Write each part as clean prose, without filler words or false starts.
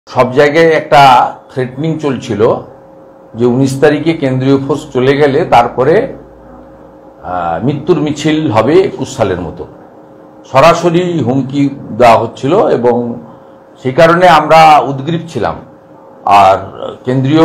সব জায়গায় একটা থ্রেটনিং চলছিল যে 19 তারিখে কেন্দ্রীয় ফোর্স চলে গেলে তারপরে মৃত্যুর মিছিল হবে 21 সালের মতো, সরাসরি হুমকি দেওয়া হচ্ছিল এবং সেই কারণে আমরা উদ্গ্রীব ছিলাম। আর কেন্দ্রীয়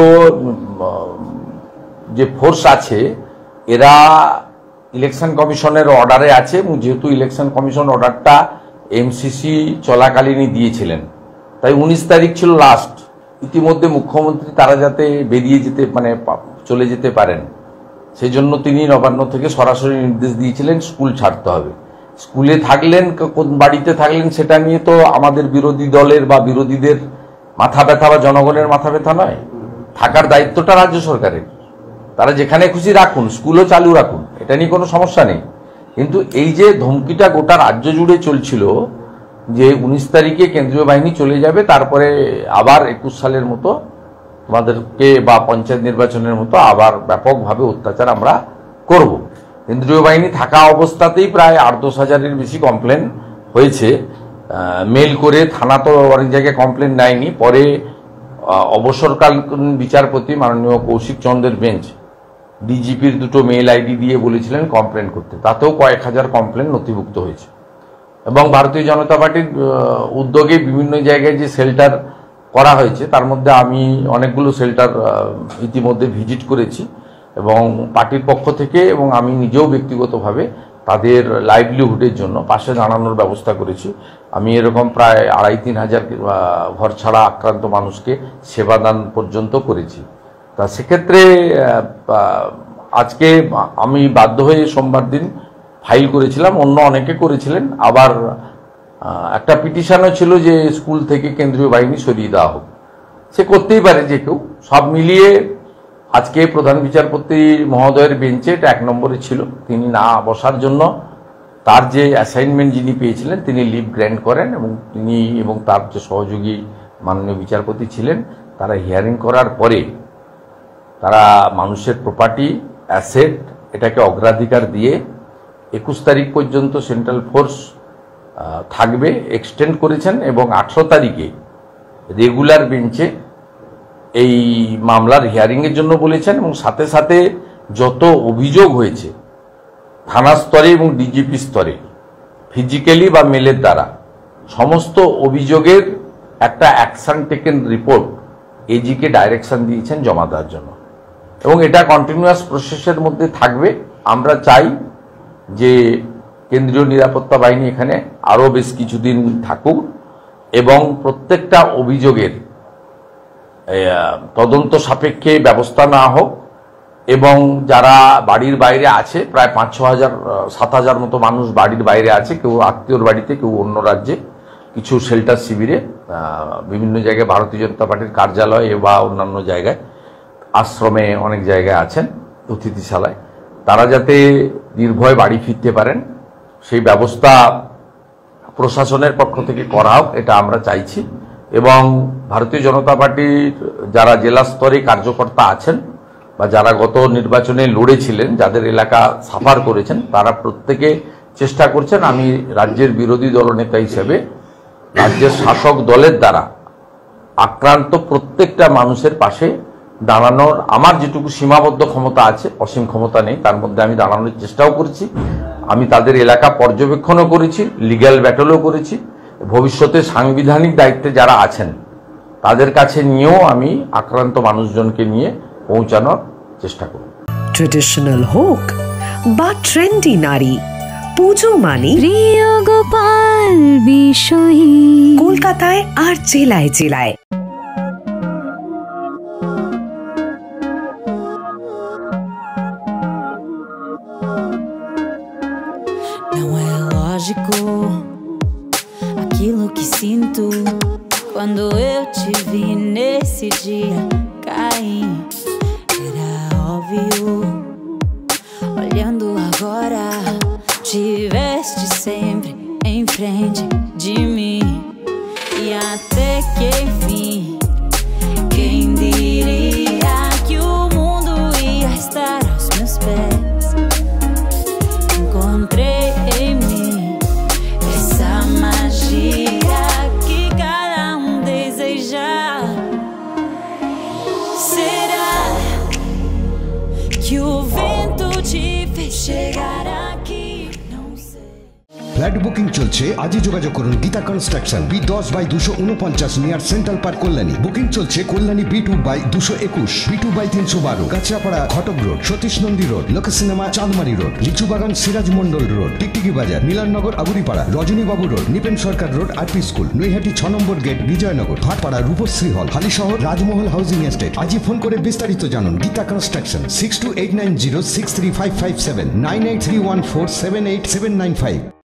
যে ফোর্স আছে এরা ইলেকশন কমিশনের অর্ডারে আছে এবং যেহেতু ইলেকশন কমিশন অর্ডারটা এমসিসি চলাকালীনই দিয়েছিলেন, তাই 19 তারিখ ছিল লাস্ট। ইতিমধ্যে মুখ্যমন্ত্রী তারা যাতে বেরিয়ে যেতে চলে যেতে পারেন সেই জন্য তিনি নবান্ন থেকে সরাসরি নির্দেশ দিয়েছিলেন স্কুল ছাড়তে হবে। স্কুলে থাকলেন কোন বাড়িতে থাকলেন সেটা নিয়ে তো আমাদের বিরোধী দলের বা বিরোধীদের মাথা ব্যথা বা জনগণের মাথা ব্যথা নয়, থাকার দায়িত্বটা রাজ্য সরকারের। তারা যেখানে খুশি রাখুন, স্কুলও চালু রাখুন, এটা নিয়ে কোনো সমস্যা নেই। কিন্তু এই যে ধমকিটা গোটা রাজ্য জুড়ে চলছিল যে 19 তারিখে কেন্দ্রীয় বাহিনী চলে যাবে, তারপরে আবার 21 সালের মতো আমাদেরকে বা পঞ্চায়েত নির্বাচনের মতো আবার ব্যাপকভাবে অত্যাচার আমরা করব। কেন্দ্রীয় বাহিনী থাকা অবস্থাতেই প্রায় 8-10 হাজারের বেশি কমপ্লেন হয়েছে। মেল করে থানা তো অনেক জায়গায় কমপ্লেন নেয়নি, পরে অবসরকালীন বিচারপতি মাননীয় কৌশিক চন্দ্রের বেঞ্চ ডিজিপির দুটো মেল আইডি দিয়ে বলেছিলেন কমপ্লেন করতে, তাতেও কয়েক হাজার কমপ্লেন নথিভুক্ত হয়েছে। এবং ভারতীয় জনতা পার্টির উদ্যোগে বিভিন্ন জায়গায় যে শেল্টার করা হয়েছে তার মধ্যে আমি অনেকগুলো শেল্টার ইতিমধ্যে ভিজিট করেছি এবং পার্টির পক্ষ থেকে এবং আমি নিজেও ব্যক্তিগতভাবে তাদের লাইভলিহুডের জন্য পাশে দাঁড়ানোর ব্যবস্থা করেছি। আমি এরকম প্রায় 2,5-3 হাজার ঘর ছাড়া আক্রান্ত মানুষকে সেবাদান পর্যন্ত করেছি। তা সেক্ষেত্রে আজকে আমি বাধ্য হয়ে সোমবার দিন ফাইল করেছিলাম, অন্য অনেকে করেছিলেন। আবার একটা পিটিশনও ছিল যে স্কুল থেকে কেন্দ্রীয় বাহিনী সরিয়ে দেওয়া হোক। সে করতেই পারে যে কেউ, সব মিলিয়ে আজকে প্রধান বিচারপতি মহোদয়ের বেঞ্চে এটা 1 নম্বরে ছিল। তিনি না বসার জন্য তার যে অ্যাসাইনমেন্ট যিনি পেয়েছিলেন তিনি লিভ গ্র্যান্ট করেন এবং তিনি এবং তার যে সহযোগী মাননীয় বিচারপতি ছিলেন তারা হিয়ারিং করার পরে তারা মানুষের প্রপার্টি অ্যাসেট এটাকে অগ্রাধিকার দিয়ে 21 তারিখ পর্যন্ত সেন্ট্রাল ফোর্স থাকবে এক্সটেন্ড করেছেন এবং 18 তারিখে রেগুলার বেঞ্চে এই মামলার হিয়ারিংয়ের জন্য বলেছেন এবং সাথে সাথে যত অভিযোগ হয়েছে থানা স্তরে এবং ডিজিপি স্তরে ফিজিক্যালি বা মেলের দ্বারা সমস্ত অভিযোগের একটা অ্যাকশন টেকেন রিপোর্ট এজিকে ডাইরেকশন দিয়েছেন জমা দেওয়ার জন্য এবং এটা কন্টিনিউয়াস প্রসেসের মধ্যে থাকবে। আমরা চাই যে কেন্দ্রীয় নিরাপত্তা বাহিনী এখানে আরও বেশ কিছুদিন থাকুক এবং প্রত্যেকটা অভিযোগের তদন্ত সাপেক্ষে ব্যবস্থা নেওয়া হোক এবং যারা বাড়ির বাইরে আছে প্রায় 5-6 হাজার 7 হাজার মতো মানুষ বাড়ির বাইরে আছে, কেউ আত্মীয়র বাড়িতে, কেউ অন্য রাজ্যে, কিছু শেল্টার শিবিরে, বিভিন্ন জায়গায় ভারতীয় জনতা পার্টির কার্যালয়ে বা অন্যান্য জায়গায়, আশ্রমে অনেক জায়গায় আছেন, অতিথিশালায়, তারা যাতে নির্ভয়ে বাড়ি ফিরতে পারেন সেই ব্যবস্থা প্রশাসনের পক্ষ থেকে করা হোক, এটা আমরা চাইছি। এবং ভারতীয় জনতা পার্টির যারা জেলা স্তরে কার্যকর্তা আছেন বা যারা গত নির্বাচনে লড়েছিলেন, যাদের এলাকা সাফার করেছেন, তারা প্রত্যেকে চেষ্টা করছেন আমি রাজ্যের বিরোধী দলনেতা হিসেবে রাজ্যের শাসক দলের দ্বারা আক্রান্ত প্রত্যেকটা মানুষের পাশে দাঁড়ানোর আমার যেটুকু সীমাবদ্ধ ক্ষমতা আছে, অসীম ক্ষমতা নেই, তার মধ্যে আমি দাঁড়ানোর চেষ্টাও করছি। আমি তাদের এলাকা পর্যবেক্ষণও করেছি, লিগ্যাল ব্যাটলও করেছি, ভবিষ্যতে সাংবিধানিক দায়িত্বে যারা আছেন তাদের কাছে নিয়েও আমি আক্রান্ত মানুষজনকে নিয়ে পৌঁছানোর চেষ্টা করব। ট্রেডিশনাল হোক বা ট্রেন্ডি নারী, পুজো মানে প্রিয় গোপাল বিষয়ী, কলকাতায় আর জেলায় জেলায়। Não é lógico aquilo que sinto quando eu te vi nesse dia cair. Era óbvio, olhando agora, tiveste sempre em frente de mim. E até que enfim, quem diria que o mundo ia estar aos meus pés? Encontrei em mim essa magia que cada deseja. Flat booking চলছে, আজই যোগাযোগ করুন Geeta construction, B10/249 near central park, Kalyani. Booking চলছে Kalyani B2/221, B2/312, Kanchrapara Ghatak road, Satish Nandi road, Lok cinema Chandmari road, Lichubagan Siraj Mondal road, Tiktiki Bazar, Milannagar Aguripara, Rajanibabu road, Nipen Sarkar road, RP school, Naihati 6 number gate, Bijoynagar, Bhatpara Rupashree hall, Halisahar Rajmahal housing estate. আজই phone করে বিস্তারিত জানুন। Geeta construction 6289063557 98314787995।